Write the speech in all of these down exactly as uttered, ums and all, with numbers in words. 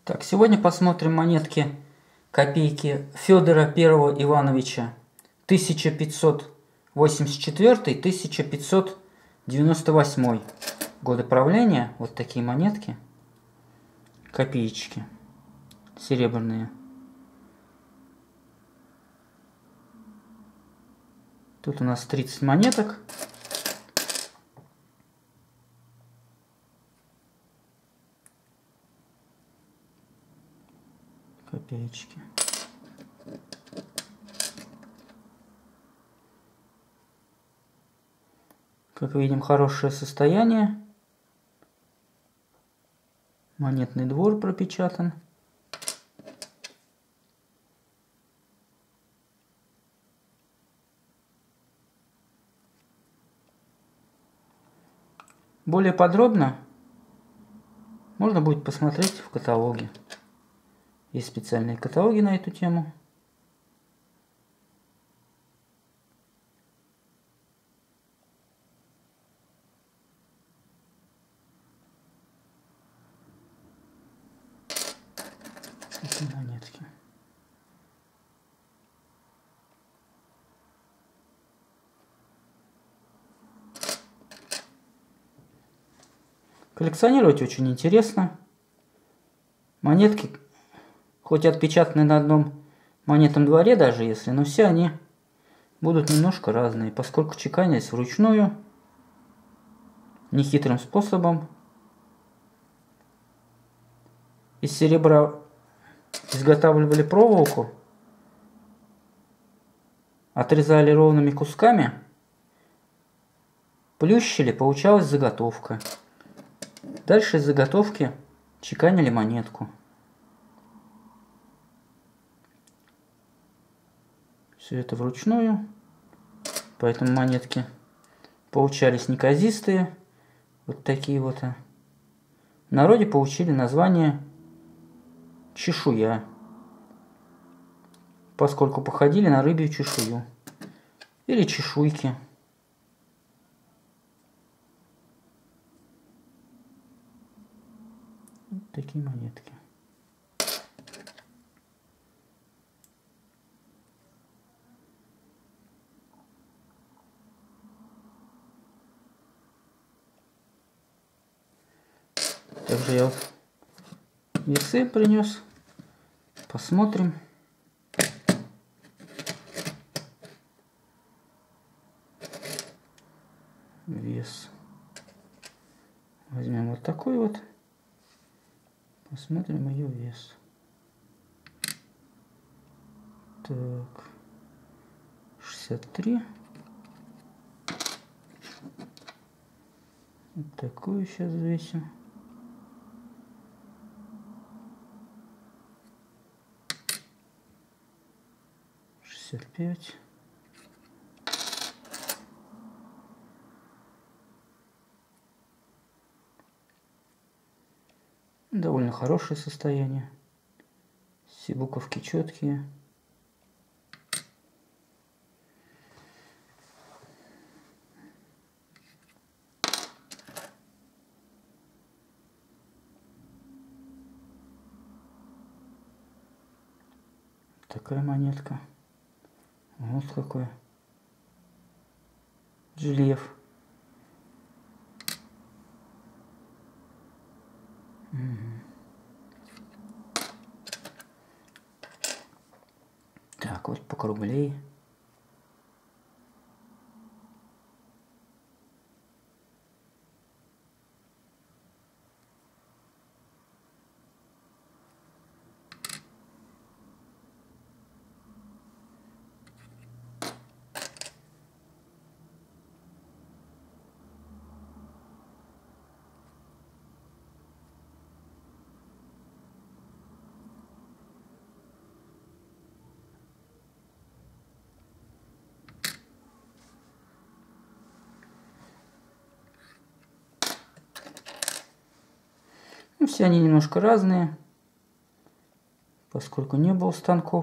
Так, сегодня посмотрим монетки копейки Федора Первого Ивановича тысяча пятьсот восемьдесят четвёртый — тысяча пятьсот девяносто восьмой годы правления. Вот такие монетки, копеечки серебряные. Тут у нас тридцать монеток. Копеечки. Как видим, хорошее состояние. Монетный двор пропечатан. Более подробно можно будет посмотреть в каталоге. Есть специальные каталоги на эту тему. Такие монетки. Коллекционировать очень интересно. Монетки, хоть отпечатаны на одном монетном дворе даже если, но все они будут немножко разные, поскольку чеканились вручную, нехитрым способом. Из серебра изготавливали проволоку, отрезали ровными кусками, плющили, получалась заготовка. Дальше из заготовки чеканили монетку. Все это вручную, поэтому монетки получались неказистые, вот такие вот. В народе получили название чешуя, поскольку походили на рыбью чешую или чешуйки. Вот такие монетки. Также я вот весы принес. Посмотрим. Вес. Возьмем вот такой вот. Посмотрим ее вес. Так. шестьдесят три. Вот такую сейчас взвесим. шестьдесят пять. Довольно хорошее состояние. Все буковки четкие. Такая монетка. Вот какой жильев. Угу. Так, вот покруглей. Ну, все они немножко разные, поскольку не было станков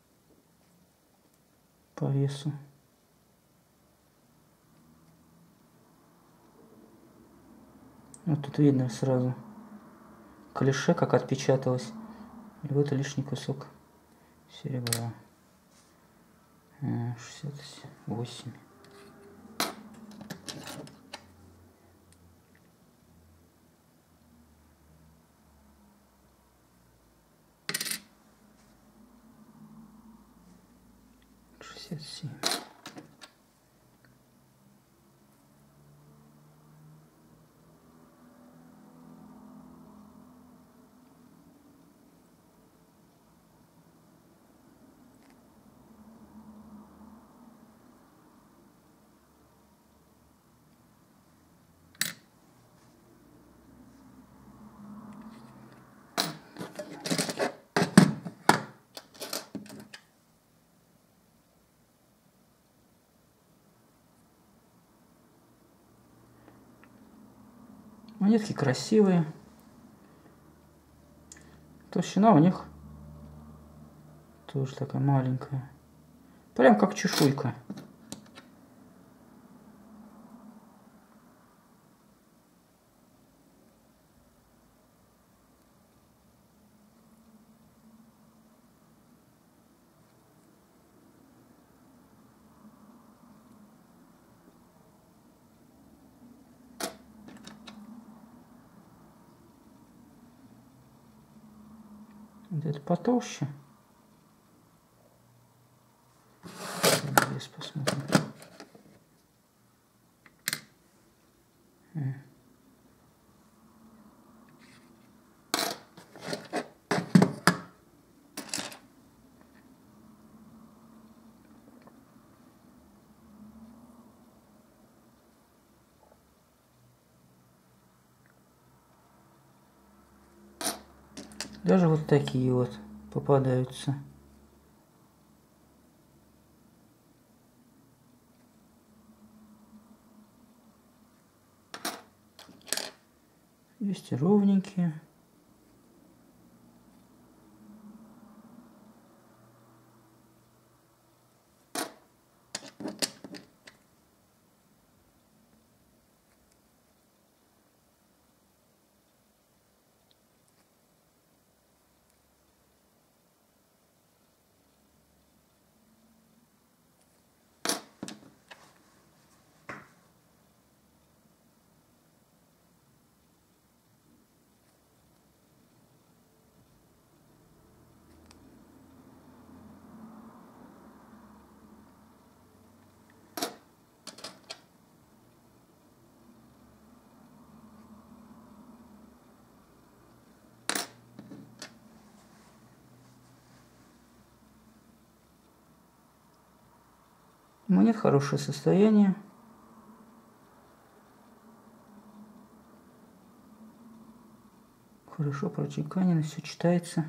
по весу. Вот тут видно сразу клише, как отпечаталось. И вот лишний кусок серебра. шестьдесят восемь. шестьдесят семь. Монетки красивые. Толщина у них тоже такая маленькая. Прям как чешуйка. Вот это потолще. Здесь посмотрим. Даже вот такие вот попадаются. Есть и ровненькие. Монет хорошее состояние. Хорошо прочеканено, все читается.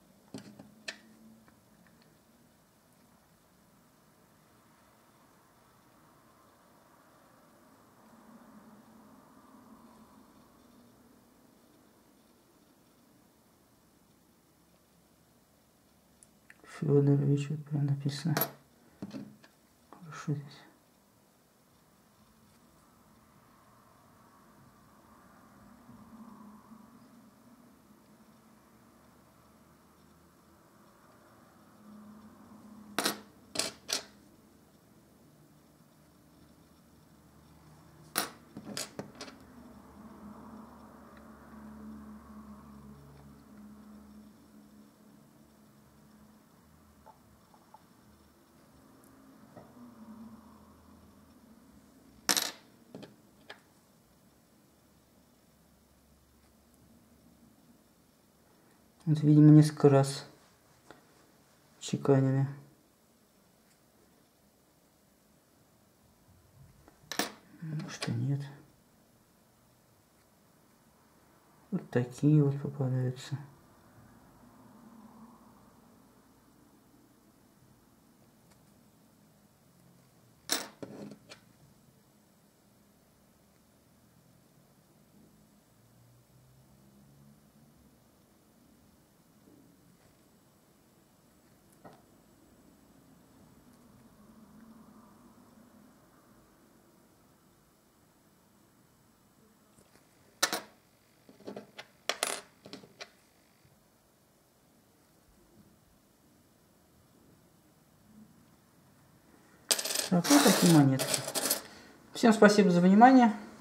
Федорович, вот прям написано. Хорошо здесь. Вот, видимо, несколько раз чеканили. Может и нет. Вот такие вот попадаются. Так, вот такие монетки. Всем спасибо за внимание.